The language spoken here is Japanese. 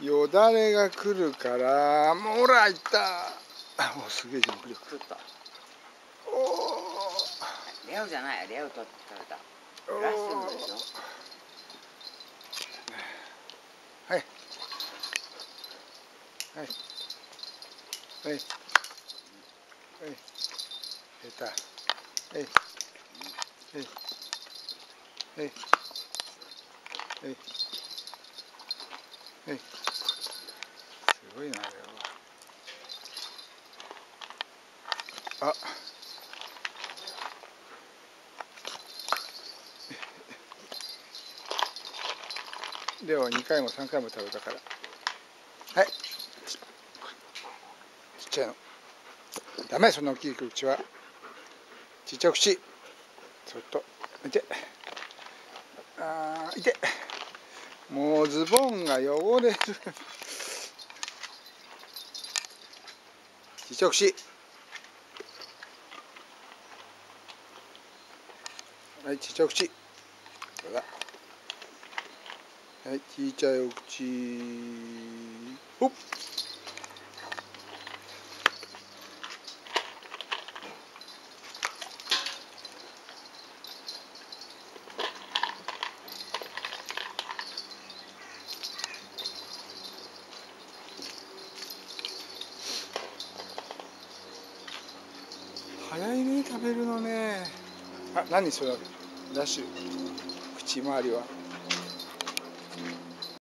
よだれが来るから、もうほらいった。お、すげえジャンプ力。 ちょっと。 おお。 レオじゃない、レオと食べた。ラッシュのでしょ。 はい。はい。はい。はい。出た。はい。はい。はい。はい。はい。すごいな、あれは。あ。レオ2回も3回も食べたから。はい。ちっちゃいの。ダメ、そんな大きい口は。ちっちゃい口。ちょっと。いて。ああ、いて。もうズボンが汚れる。ちっちゃい口。はい、ちっちゃい口。そうだ。はい、ちっちゃいお口。ほっ。早いね、食べるのね。あ、何それ、ラッシュ。口周りは。